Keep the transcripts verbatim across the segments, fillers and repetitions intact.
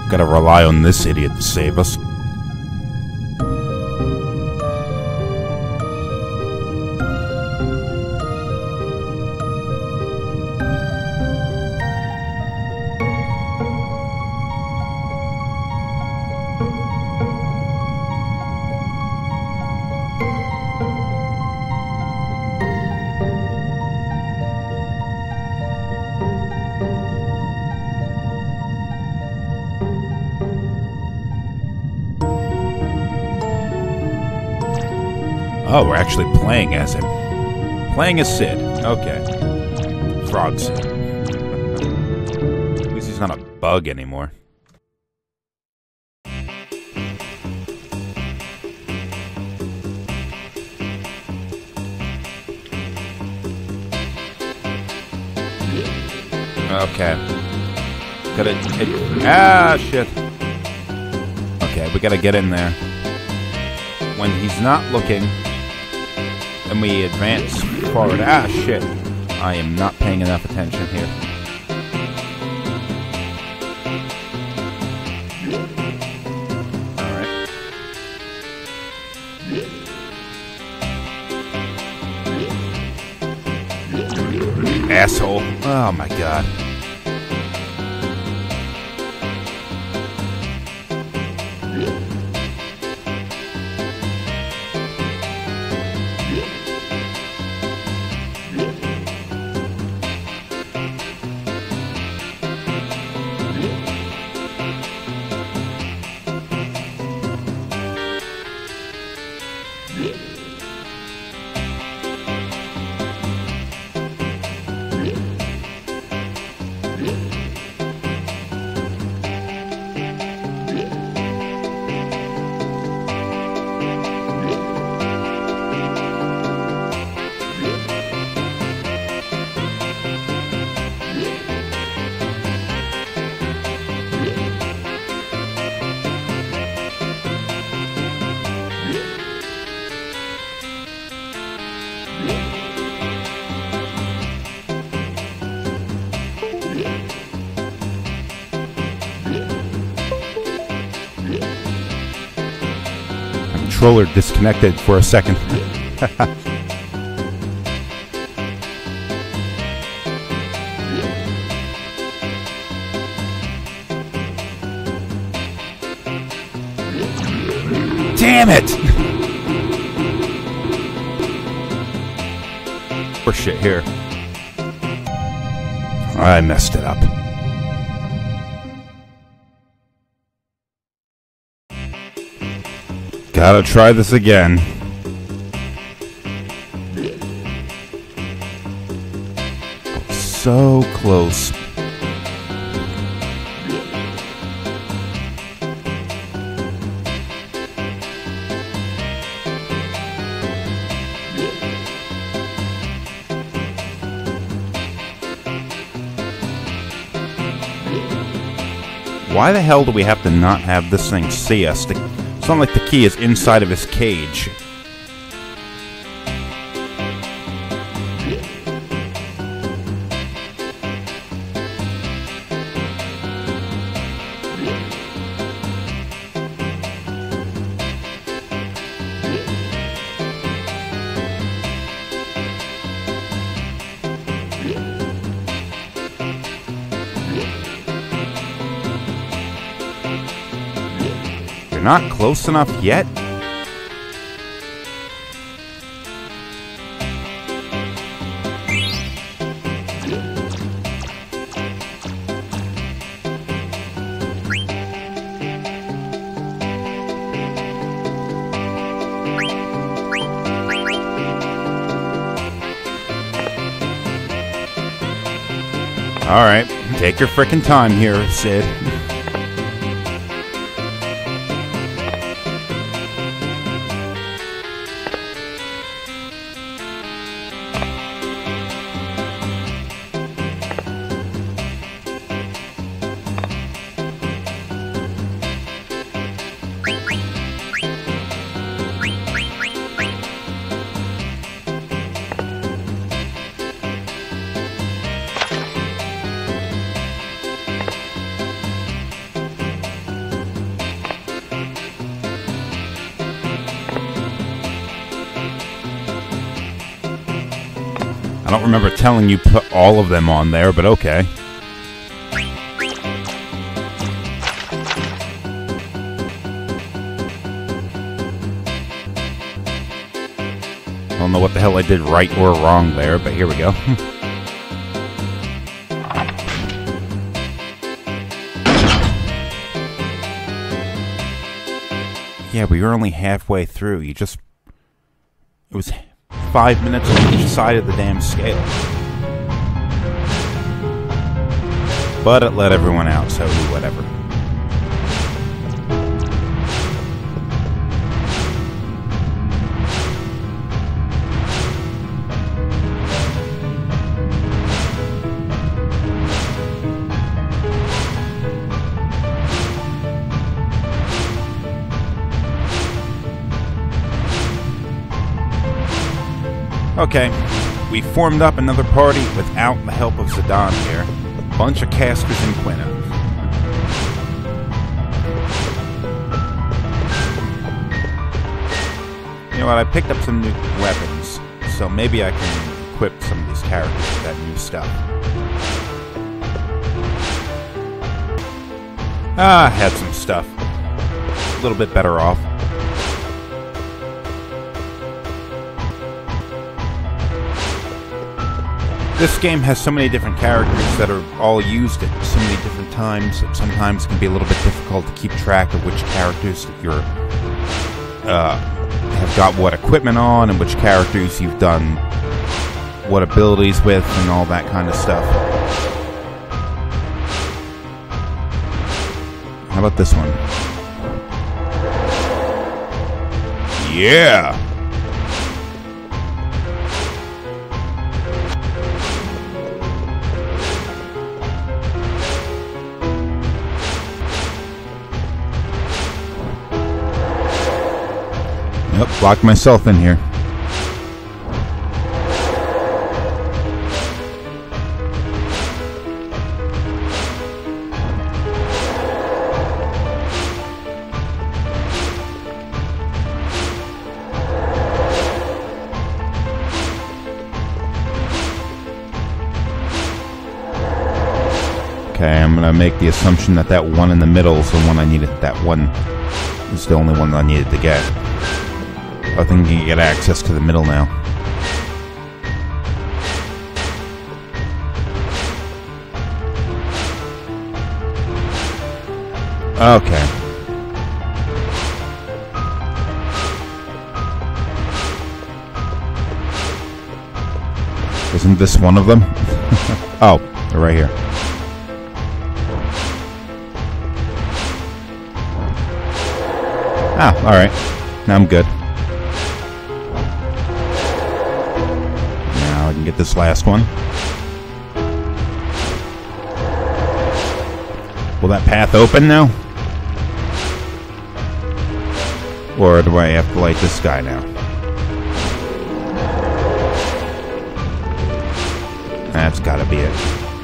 Gotta rely on this idiot to save us. Oh, we're actually playing as him. Playing as Sid. Okay. Frog Sid. At least he's not a bug anymore. Okay. Gotta... It, ah, shit. Okay, we gotta get in there. When he's not looking... And we advance forward. Ah, shit. I am not paying enough attention here. Alright. Asshole. Oh my god. Controller disconnected for a second. Damn it! Or shit here. I messed it up. Gotta try this again. So close. Why the hell do we have to not have this thing see us? It's not like the key is inside of his cage. Not close enough yet? Alright, take your frickin' time here, Sid. I don't remember telling you put all of them on there, but okay. I don't know what the hell I did right or wrong there, but here we go. Yeah, we were only halfway through. You just... It was five minutes on each side of the damn scale. But it let everyone out, so whatever. Okay, we formed up another party without the help of Zidane here. Bunch of casters and Quina. You know what, I picked up some new weapons, so maybe I can equip some of these characters with that new stuff. Ah, I had some stuff. A little bit better off. This game has so many different characters that are all used at so many different times. It sometimes can be a little bit difficult to keep track of which characters that you're uh, have got what equipment on and which characters you've done what abilities with and all that kind of stuff. How about this one? Yeah! Yep, locked myself in here. Okay, I'm gonna make the assumption that that one in the middle is the one I needed. That one is the only one that I needed to get. I think you can get access to the middle now. Okay. Isn't this one of them? Oh, they're right here. Ah, alright. Now I'm good. Now I can get this last one. Will that path open now? Or do I have to light this guy now? That's gotta be it.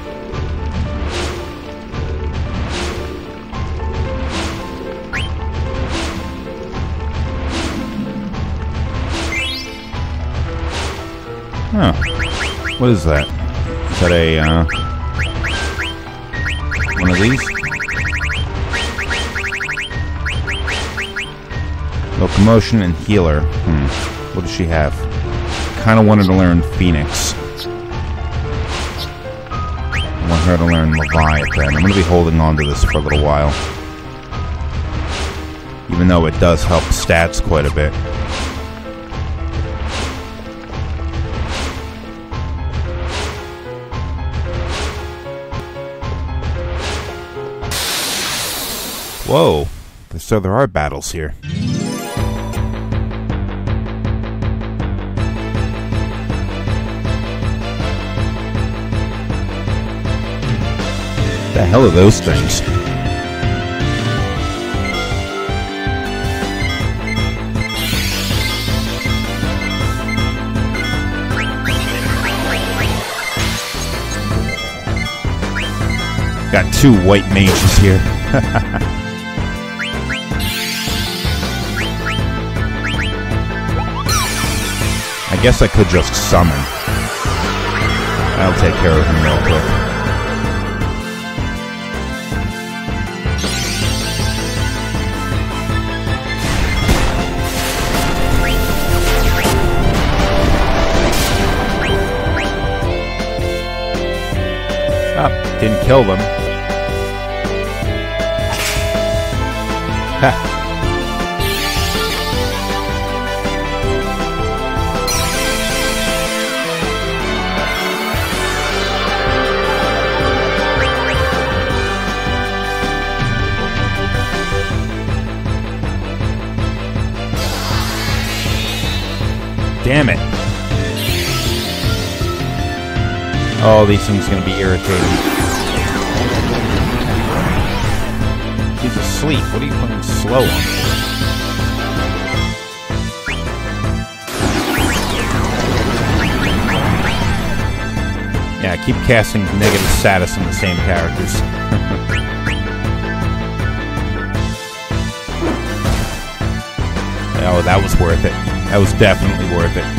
Oh. What is that? Is that a, uh... one of these? Locomotion and healer. Hmm. What does she have? Kinda wanted to learn Phoenix. I want her to learn Leviathan. I'm gonna be holding on to this for a little while. Even though it does help stats quite a bit. Whoa, so there are battles here. The hell are those things? Got two white mages here. I guess I could just summon. I'll take care of him real quick. Oh, didn't kill them. Ha. Damn it. Oh, these things are going to be irritating. He's asleep. What are you putting slow on for? Yeah, keep casting negative status on the same characters. Oh, that was worth it. That was definitely worth it.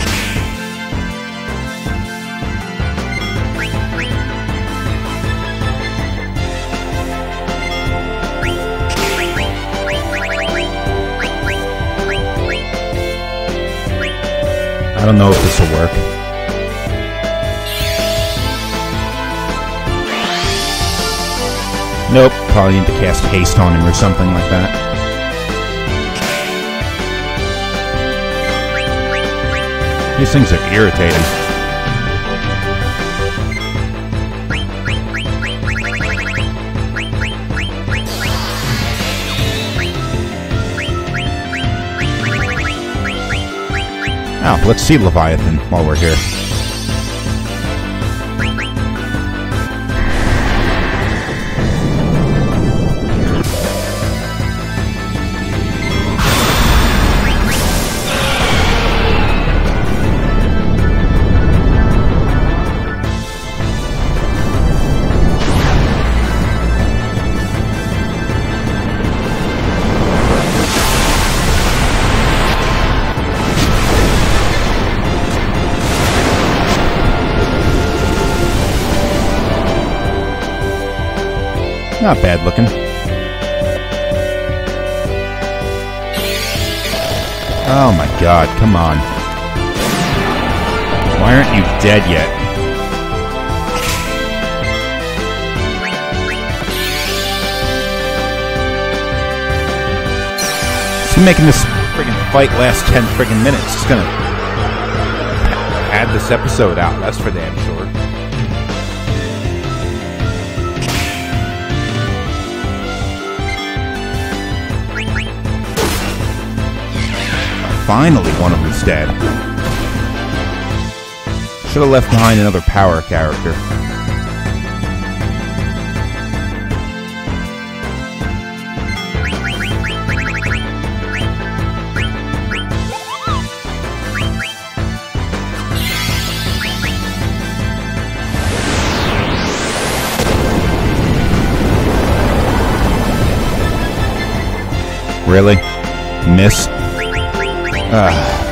I don't know if this will work. Nope, probably need to cast haste on him or something like that. These things are irritating. Oh, let's see Leviathan while we're here. Not bad looking. Oh my god, come on. Why aren't you dead yet? He's making this friggin' fight last ten friggin' minutes. It's gonna add this episode out, that's for damn sure. Finally, one of them's dead. Should have left behind another power character. Really? Miss? Uh.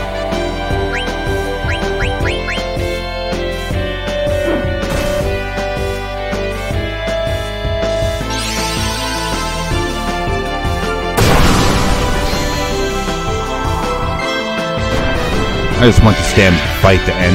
I just want to stand and fight to end.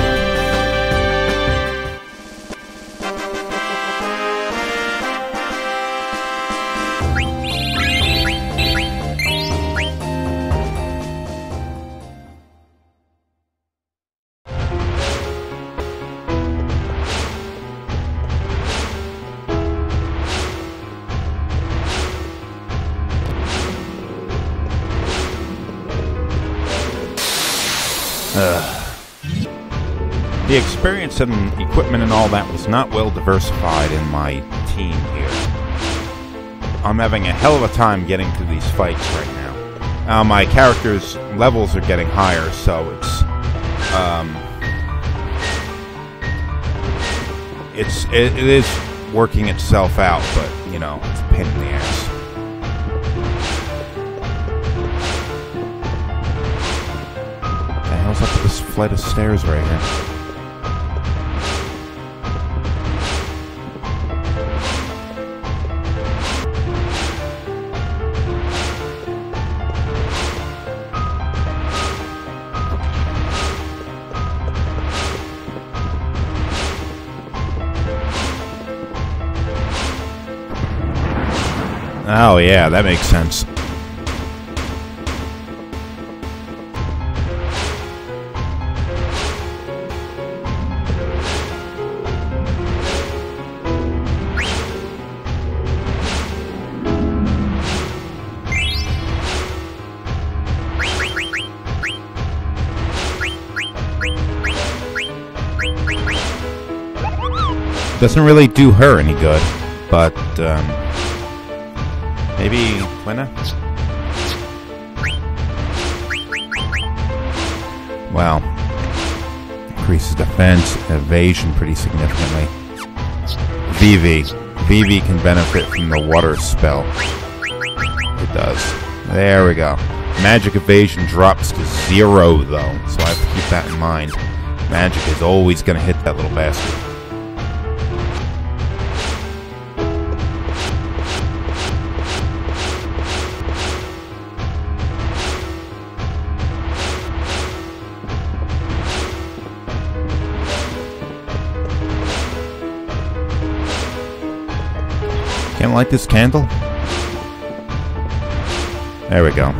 The experience and equipment and all that was not well diversified in my team here. I'm having a hell of a time getting to these fights right now. Now my character's levels are getting higher, so it's um, it's it, it is working itself out, but you know, it's a pain in the ass. What the hell's up with this flight of stairs right here? Oh, yeah, that makes sense. Doesn't really do her any good, but um, maybe Quina? Wow. Increases defense, evasion pretty significantly. Vivi. Vivi can benefit from the water spell. It does. There we go. Magic evasion drops to zero, though, so I have to keep that in mind. Magic is always going to hit that little bastard. Can't light this candle? There we go.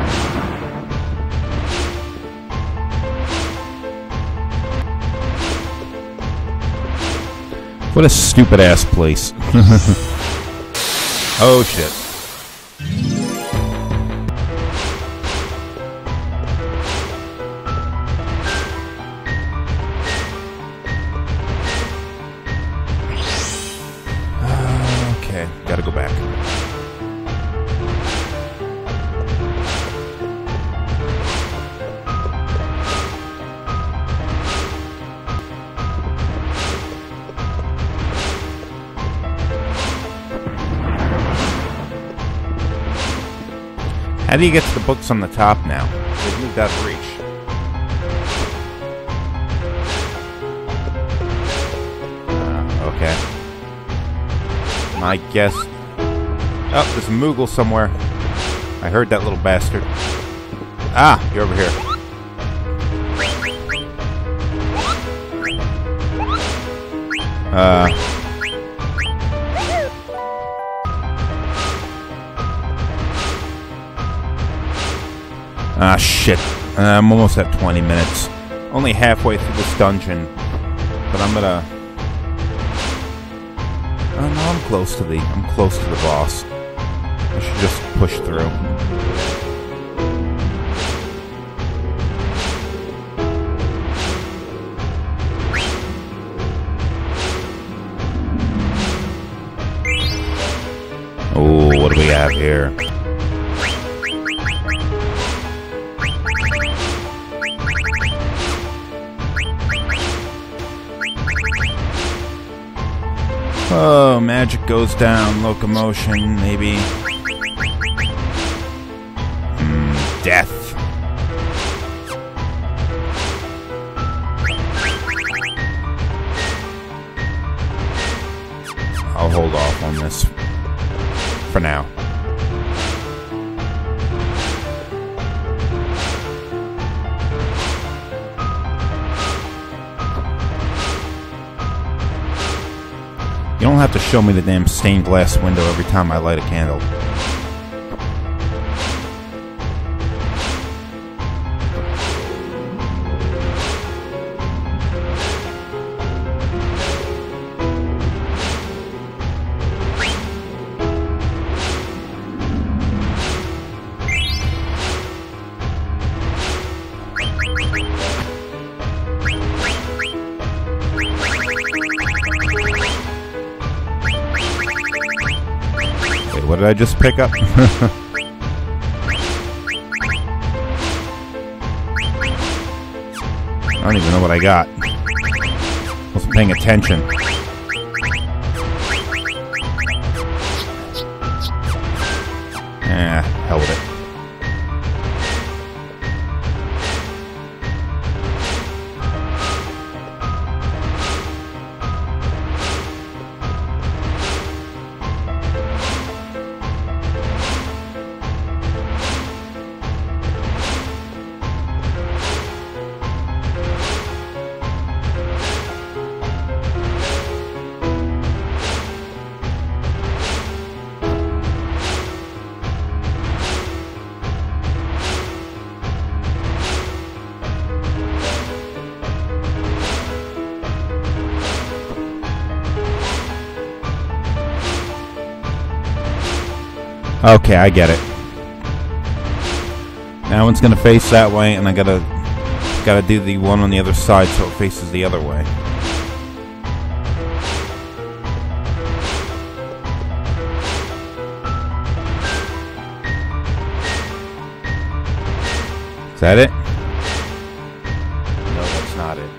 What a stupid ass place. Oh shit. Okay, gotta go back. How do you get to the books on the top now? They've moved out of reach. Uh, okay. My guess... Oh, there's a Moogle somewhere. I heard that little bastard. Ah, you're over here. Uh... Ah, shit. Uh, I'm almost at twenty minutes. Only halfway through this dungeon. But I'm gonna... Oh, no, I'm close to the... I'm close to the boss. I should just push through. Oh, what do we have here? Oh, magic goes down, locomotion, maybe. Mm, death. I'll hold off on this for now. You don't have to show me the damn stained glass window every time I light a candle. What did I just pick up? I don't even know what I got. Wasn't paying attention. Eh, hell with it. Okay, I get it. Now one's gonna face that way, and I gotta gotta do the one on the other side so it faces the other way. Is that it? No, that's not it.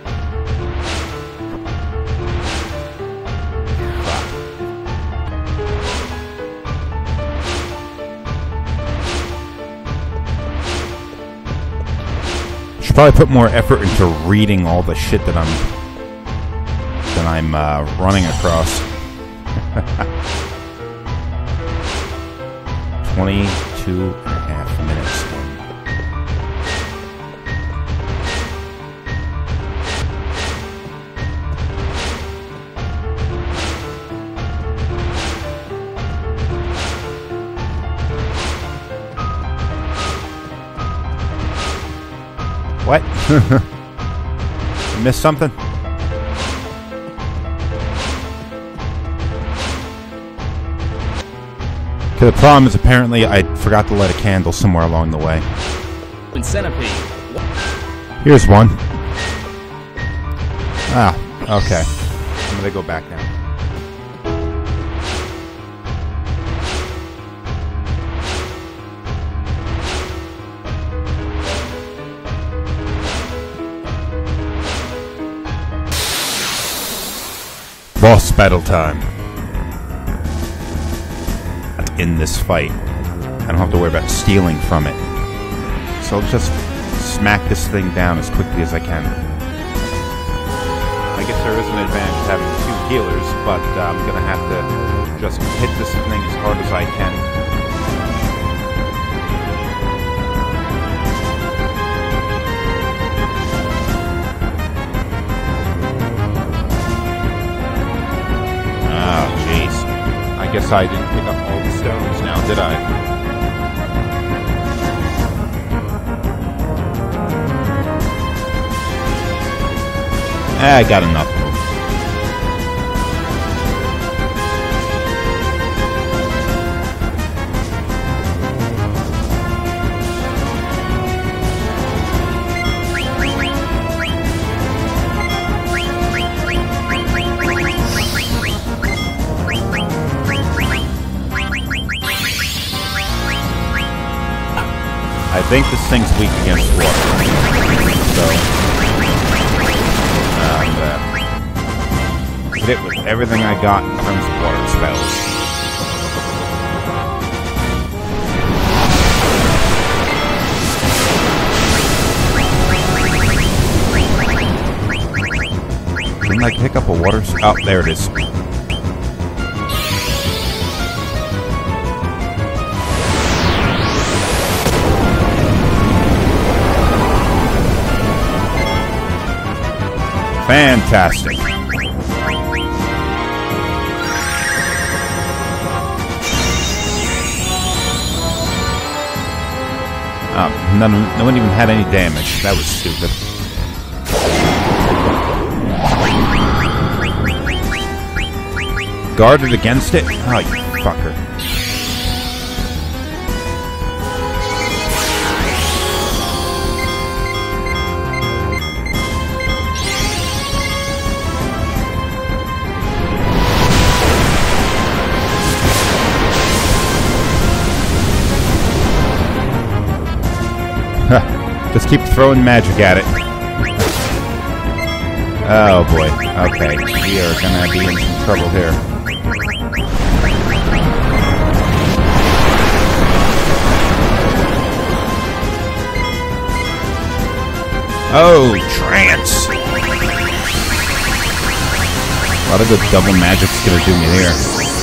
Should probably put more effort into reading all the shit that I'm that I'm uh, running across. Twenty-two and a half minutes in. What? Missed something? Okay, the problem is apparently I forgot to light a candle somewhere along the way. Centipede. Here's one. Ah, okay. I'm gonna go back now. Boss battle time. In this fight, I don't have to worry about stealing from it. So I'll just smack this thing down as quickly as I can. I guess there is an advantage having two healers, but uh, I'm gonna have to just hit this thing as hard as I can. Oh, jeez. I guess I didn't pick up all the stones now, did I? Eh, I got enough of them. I think this thing's weak against water. So, um, uh, hit it with everything I got in terms of water spells. Didn't I pick up a water spell? Oh, there it is. Fantastic. Oh, none, no one even had any damage. That was stupid. Guarded against it? Oh, you fucker. Just keep throwing magic at it. Oh boy. Okay, we are gonna be in some trouble here. Oh, trance! A lot of good double magic's gonna do me here.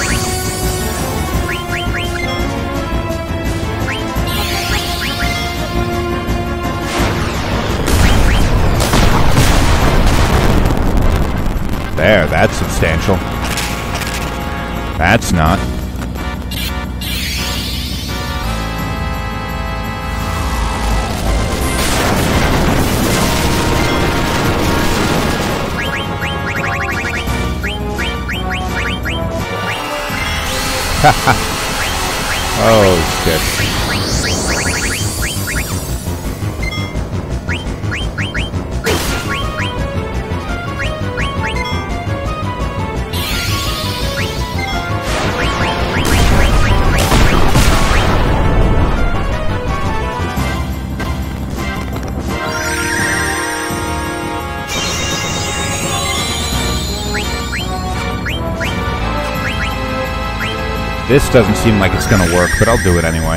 There, that's substantial. That's not. Oh, shit. This doesn't seem like it's gonna work, but I'll do it anyway.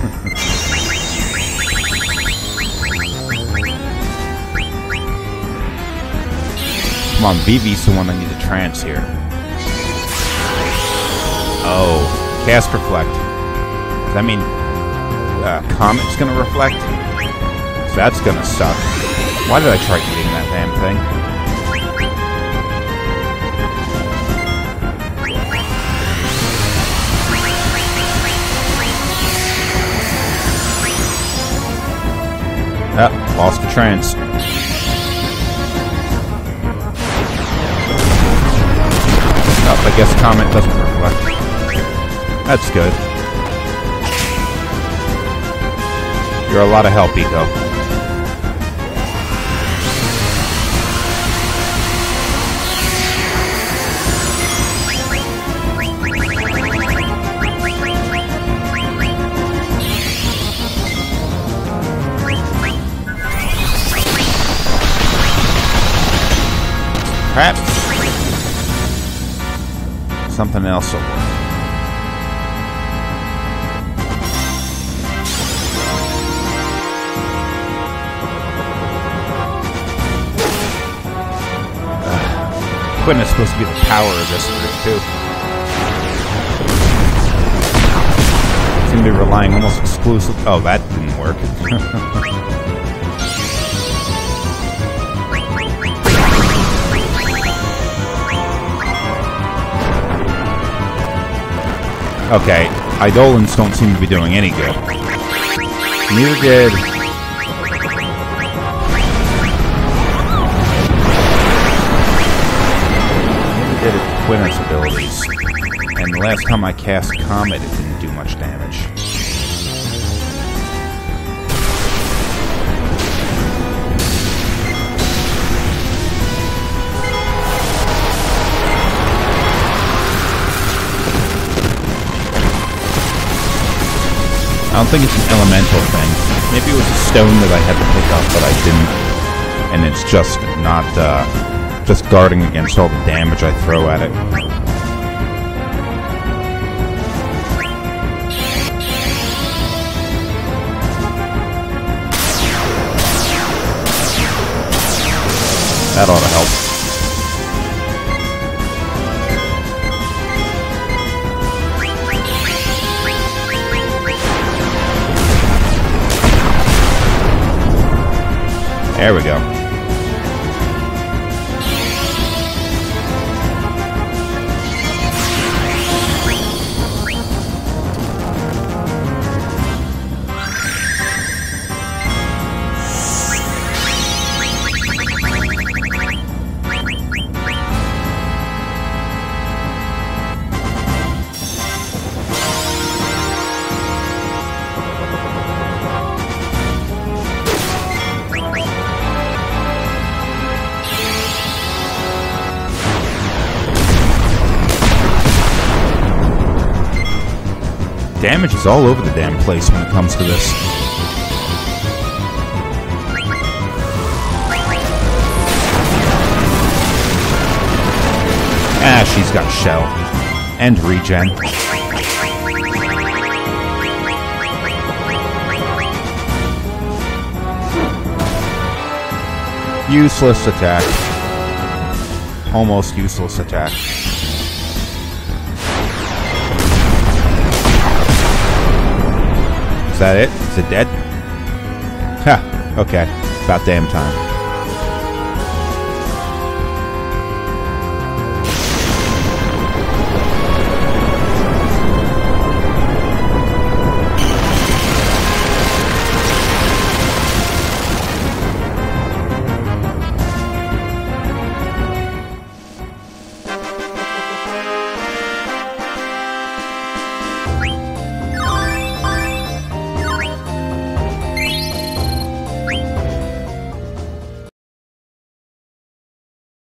Come on, Vivi's the one that needs a trance here. Oh, cast reflect. Does that mean uh, Comet's gonna reflect? So that's gonna suck. Why did I try eating that damn thing? Oh, lost the trance. Oh, I guess Comet doesn't reflect. That's good. You're a lot of help, Eco. Perhaps something else will work. Uh, Quinn is supposed to be the power of this group, too. Seem to be relying almost exclusively. Oh, that didn't work. Okay, Eidolons don't seem to be doing any good. Neither did... Neither did Quinner's abilities. And the last time I cast Comet, it didn't do much damage. I don't think it's an elemental thing. Maybe it was a stone that I had to pick up, but I didn't. And it's just not, uh, just guarding against all the damage I throw at it. That ought to help. There we go. Damage is all over the damn place when it comes to this. Ah, she's got shell. And regen. Useless attack. Almost useless attack. Is that it? Is it dead? Ha, okay. About damn time.